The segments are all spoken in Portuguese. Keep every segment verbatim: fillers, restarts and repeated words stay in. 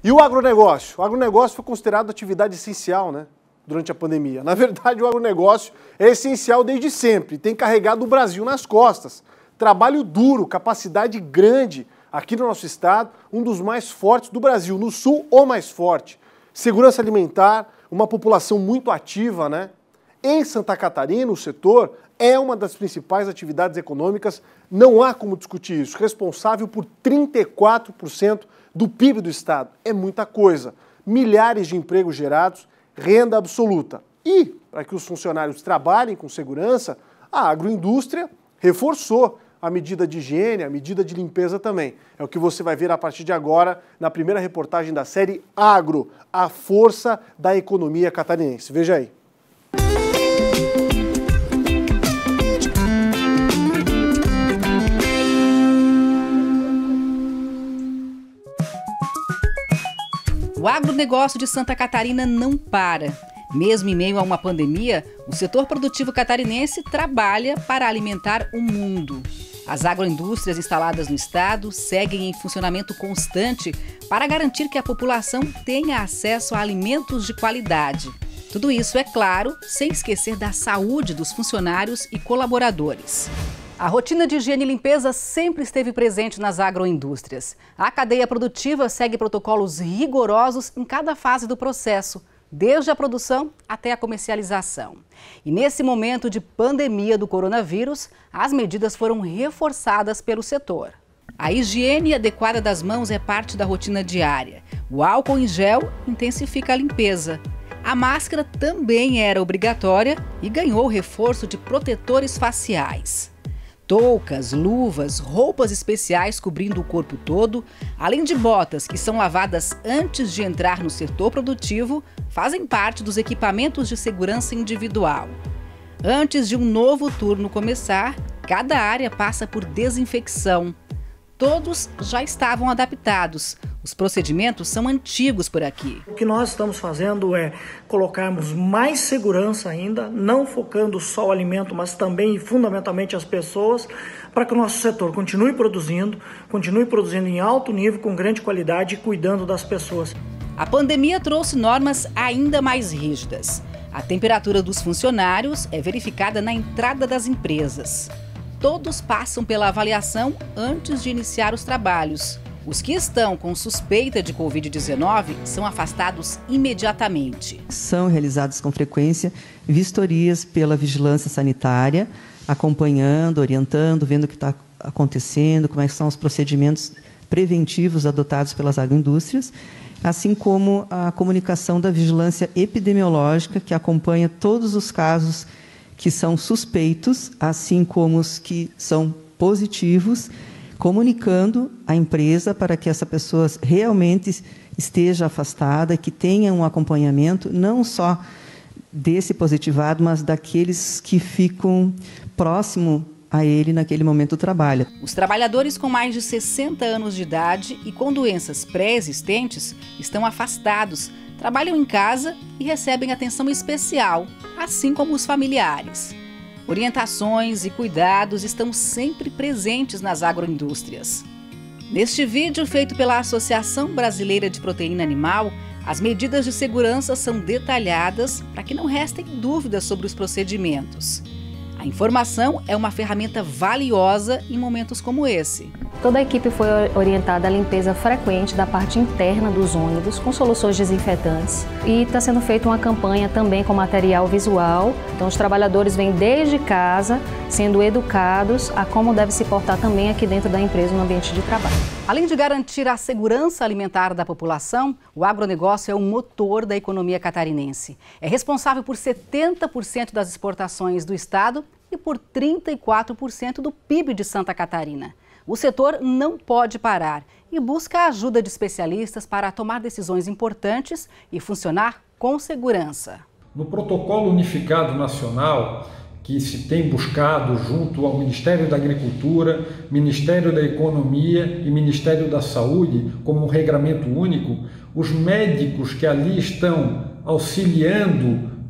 E o agronegócio? O agronegócio foi considerado atividade essencial, né, durante a pandemia. Na verdade, o agronegócio é essencial desde sempre, tem carregado o Brasil nas costas. Trabalho duro, capacidade grande aqui no nosso estado, um dos mais fortes do Brasil, no sul o mais forte. Segurança alimentar, uma população muito ativa, né? Em Santa Catarina, o setor é uma das principais atividades econômicas, não há como discutir isso, responsável por trinta e quatro por cento do P I B do estado. É muita coisa. Milhares de empregos gerados, renda absoluta. E, para que os funcionários trabalhem com segurança, a agroindústria reforçou a medida de higiene, a medida de limpeza também. É o que você vai ver a partir de agora na primeira reportagem da série Agro, a força da economia catarinense. Veja aí. O agronegócio de Santa Catarina não para. Mesmo em meio a uma pandemia, o setor produtivo catarinense trabalha para alimentar o mundo. As agroindústrias instaladas no estado seguem em funcionamento constante para garantir que a população tenha acesso a alimentos de qualidade. Tudo isso, é claro, sem esquecer da saúde dos funcionários e colaboradores. A rotina de higiene e limpeza sempre esteve presente nas agroindústrias. A cadeia produtiva segue protocolos rigorosos em cada fase do processo, desde a produção até a comercialização. E nesse momento de pandemia do coronavírus, as medidas foram reforçadas pelo setor. A higiene adequada das mãos é parte da rotina diária. O álcool em gel intensifica a limpeza. A máscara também era obrigatória e ganhou reforço de protetores faciais. Toucas, luvas, roupas especiais cobrindo o corpo todo, além de botas que são lavadas antes de entrar no setor produtivo, fazem parte dos equipamentos de segurança individual. Antes de um novo turno começar, cada área passa por desinfecção. Todos já estavam adaptados. Os procedimentos são antigos por aqui. O que nós estamos fazendo é colocarmos mais segurança ainda, não focando só o alimento, mas também e fundamentalmente as pessoas, para que o nosso setor continue produzindo, continue produzindo em alto nível, com grande qualidade e cuidando das pessoas. A pandemia trouxe normas ainda mais rígidas. A temperatura dos funcionários é verificada na entrada das empresas. Todos passam pela avaliação antes de iniciar os trabalhos. Os que estão com suspeita de covid dezenove são afastados imediatamente. São realizadas com frequência vistorias pela vigilância sanitária, acompanhando, orientando, vendo o que está acontecendo, como é que são os procedimentos preventivos adotados pelas agroindústrias, assim como a comunicação da vigilância epidemiológica, que acompanha todos os casos que são suspeitos, assim como os que são positivos, comunicando à empresa para que essa pessoa realmente esteja afastada, que tenha um acompanhamento, não só desse positivado, mas daqueles que ficam próximo a ele naquele momento do trabalho. Os trabalhadores com mais de sessenta anos de idade e com doenças pré-existentes estão afastados, trabalham em casa e recebem atenção especial, assim como os familiares. Orientações e cuidados estão sempre presentes nas agroindústrias. Neste vídeo feito pela Associação Brasileira de Proteína Animal, as medidas de segurança são detalhadas para que não restem dúvidas sobre os procedimentos. A informação é uma ferramenta valiosa em momentos como esse. Toda a equipe foi orientada à limpeza frequente da parte interna dos ônibus com soluções desinfetantes e está sendo feita uma campanha também com material visual. Então os trabalhadores vêm desde casa sendo educados a como deve se portar também aqui dentro da empresa no ambiente de trabalho. Além de garantir a segurança alimentar da população, o agronegócio é o motor da economia catarinense. É responsável por setenta por cento das exportações do estado e por trinta e quatro por cento do P I B de Santa Catarina. O setor não pode parar e busca a ajuda de especialistas para tomar decisões importantes e funcionar com segurança. No Protocolo Unificado Nacional, que se tem buscado junto ao Ministério da Agricultura, Ministério da Economia e Ministério da Saúde, como um regramento único, os médicos que ali estão auxiliando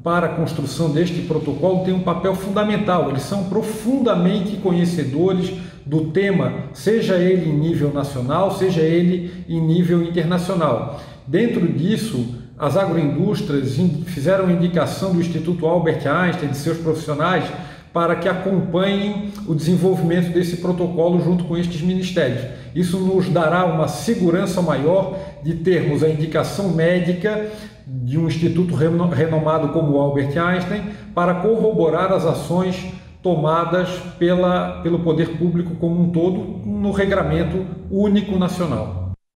para a construção deste protocolo têm um papel fundamental. Eles são profundamente conhecedores do tema, seja ele em nível nacional, seja ele em nível internacional. Dentro disso, as agroindústrias fizeram indicação do Instituto Albert Einstein, de seus profissionais, para que acompanhem o desenvolvimento desse protocolo junto com estes ministérios. Isso nos dará uma segurança maior de termos a indicação médica de um instituto renomado como o Albert Einstein para corroborar as ações tomadas pela, pelo poder público como um todo no regramento único nacional.